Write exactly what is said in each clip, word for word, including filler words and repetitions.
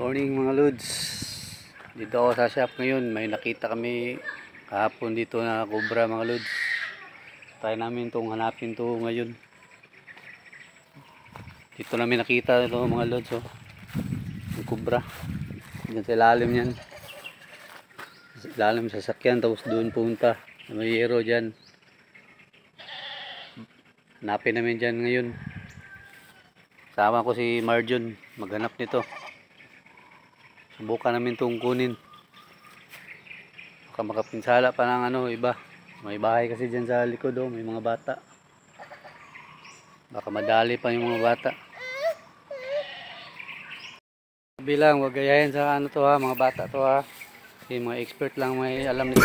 Morning mga lods, dito ako sa shop ngayon. May nakita kami kahapon dito na cobra mga lods. Try namin itong hanapin to ngayon. Dito namin nakita ito mga lods, oh. Yung cobra dyan sa ilalim yan, sa ilalim sa sakyan, tapos doon punta may hero dyan. Hanapin namin dyan ngayon. Sama ko si Marjon maghanap nito. Subukan namin itong kunin. Baka makapinsala pa ng ano iba. May bahay kasi dyan sa likod, oh. May mga bata. Baka madali pa yung mga bata. Bilang wag gayahin sa ano to ha, mga bata to ha. Kasi mga expert lang may alam nito.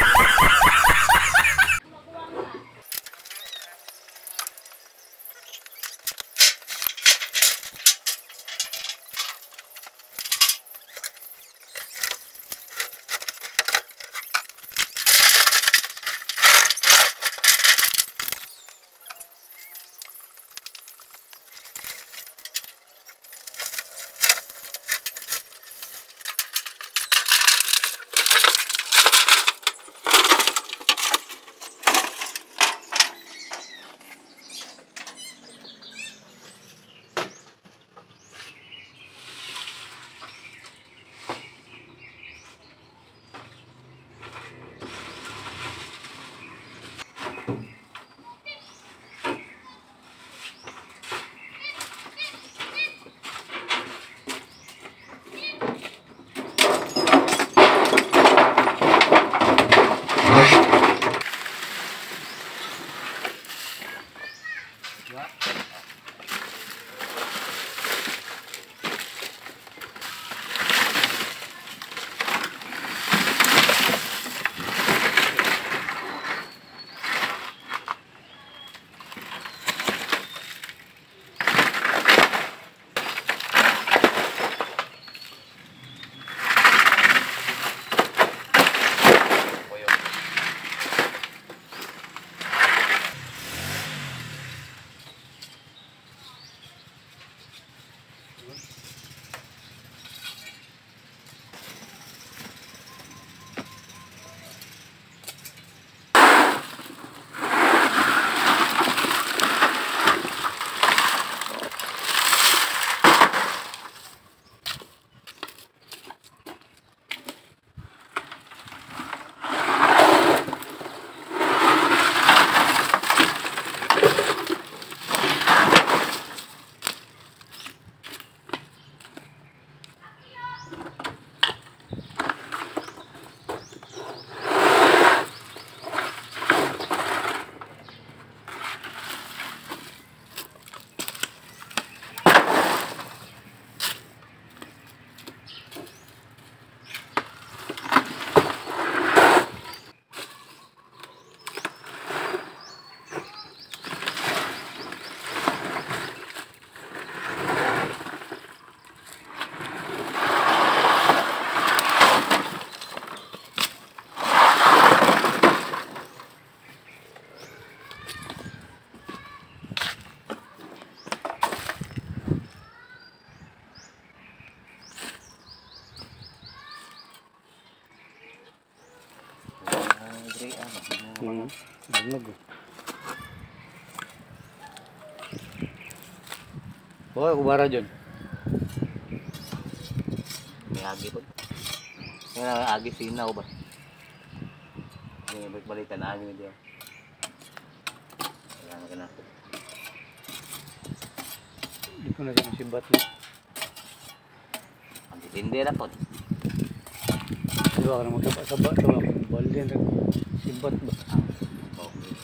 Hmm, bangag. Oh, kubara dyan. May agi po. May agi sinaw ba? May balik-balikan na agi na dyan. Kailangan ka na. Hindi ko na rin sibat na. Ang titindi na po. Diba ka na magkapasaba ito. Balin na sibat ba? Okay.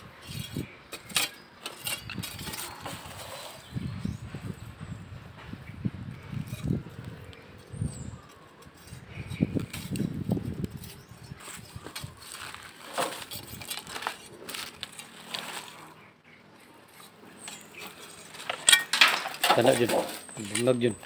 Tanda dyan. Bungag dyan.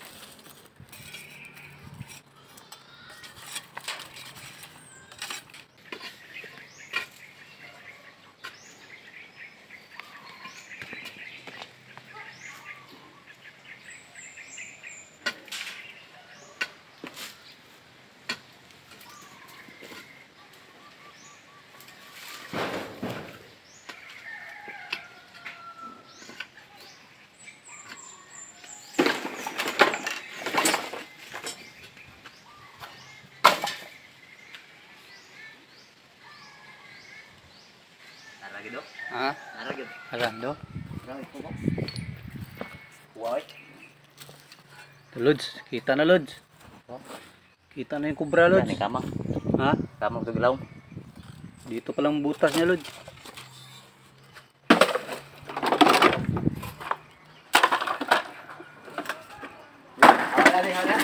Ha? Naragyan. Arando? Naragyan ko mo. White. Lods, kita na Lods. Kita na yung kubra Yan, Lods. eh, kamang. Ha? Kamang sa gilaw. Dito pa lang butas niya Lods. Hawala rin, hawala.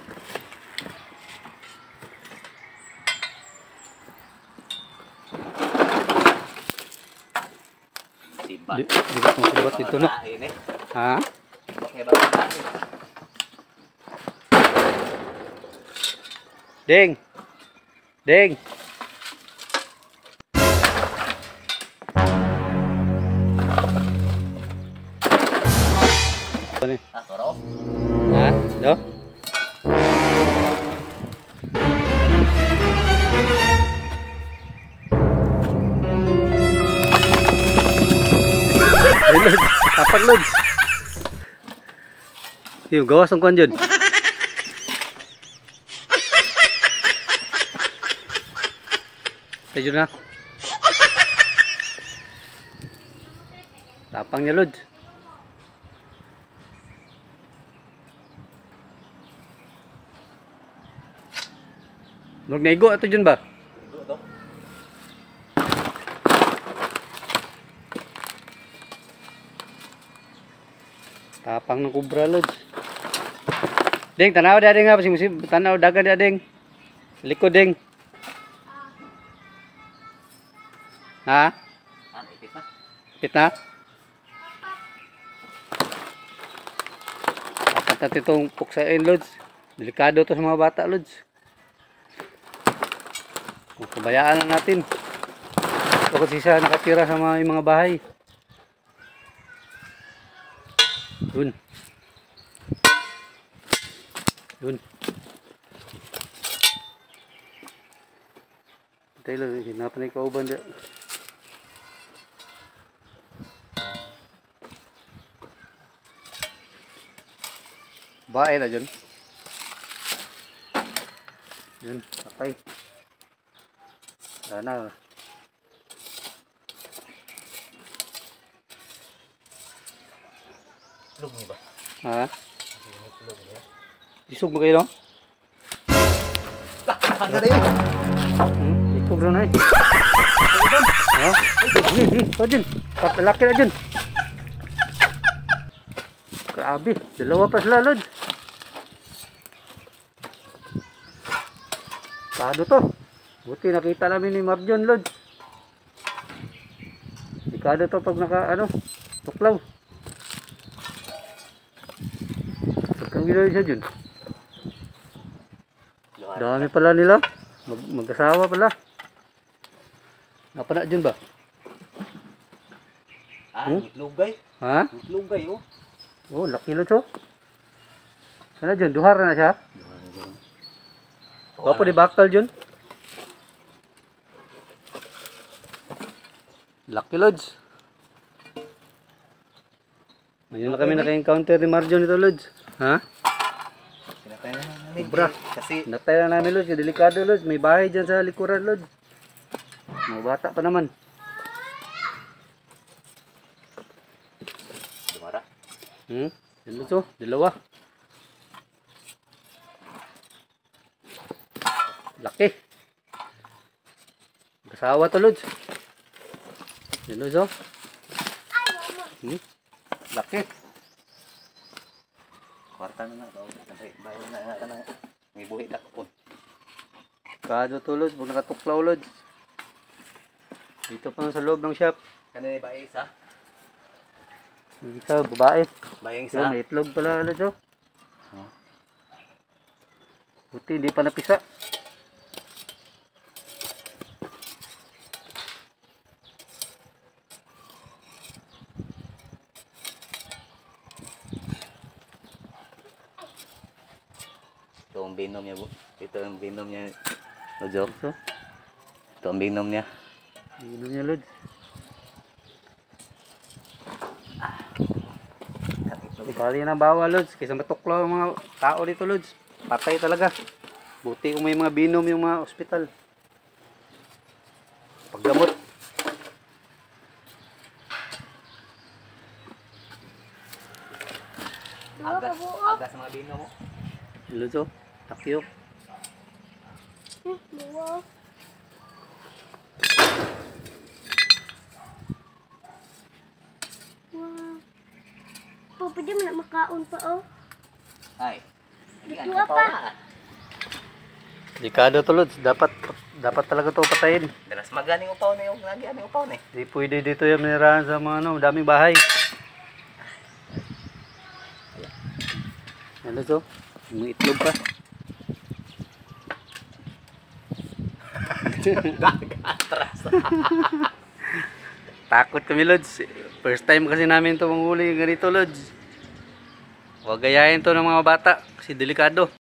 Sibat. Di, di ba kung sibat dito no? Kain eh. Ha? Bakit ba ito kain? Ding! Ding! Ano yun? Ah, toro. Ha? Do? Ay, Lods. Tapak Lods. Yung gawas ang kuhan dyan. Tayo na. Tapang niya Lods. Huwag naigo ato dyan ba? Ito, ito. Tapang ng kubra Lods. Ding, tanaw da ding ha. Pasing tanaw dagan da ding. Likod ding. Ha? Ah, ipit na. Pit na? Dapat natin itong puksain Lods. Delikado to sa mga bata Lods. Kung kabayaan lang natin. Bakit sisa nakatira sa mga, yung mga bahay. Yun. Yun. Tayo lang, hinapan na ikauban dyan. Bae na dyan. Yun, patay. Sana. Lug niyo ba? Ha? Lug niyo. Isog mo kayo no? Ang ganda yun. Hmm, isog rin ay. Ha? Ito dyan. Papalaki na dyan. Grabe. Dalawa pa sila Lod. Kado to. Buti nakita namin ni Marjon Lod. Kado to pag naka ano. Tuklaw. Pagkang ginawa siya dyan. Dami pala nila. Mag mag-asawa pala. Napana dyan ba? Ah, Hmm? lugay. Ha? Lugay, oh. Oh, laki lo to. Sana dyan, duhar na siya. Wapo di bakal dyan. Lucky Lods. Ngayon na kami naka-encounter ni Marjon ito Lods. Ha? Pinatay na namin. Sobra. Kasi, Natay na namin Lods. Delikado Lods. May bahay dyan sa likuran Lods. Mga bata pa naman. dumara. Hmm? Yan Lods oh. Dalawa. Laki. Kasawa to Lods. Yan Lods oh. Hmm? Laki. Kwarta na nga. Kasi, bayo na nga ka na. May buhi na po. Kado to Lods. Huwag nakatuklaw Lods. Dito pa sa loob ng shop. Kanina ba isa? Yung isa, babae. Bayang So, isa. may itlog pala Lods oh. Oh. Buti, hindi pa napisa. Ito ang binom niya. bu- Ito ang binom niya. Lojo. So, Ito ang binom niya. dito niya Lods. Bali na bawa Lods. Kaysa matuklaw ang mga tao dito Lods. Patay talaga. Buti kung may mga binom yung mga ospital. Paggamot. Agas, agas sa mga bino mo. Lods oh. Takyo. Hmm, buwa. Wow. Po, pwede mo na makaon pa, oh. Ay. Dito pa. Delikado to Lods. Dapat, dapat talaga to patayin. Dalas maganing upaw na yung lagi ano upaw na eh. Hindi pwede dito yung nirahan sa mga ano, daming bahay. Ano to? Yung itlog pa. Atras. Takot kami Lods. First time kasi namin ito manghuli ganito Lods. Huwag gayahin to ng mga bata kasi delikado.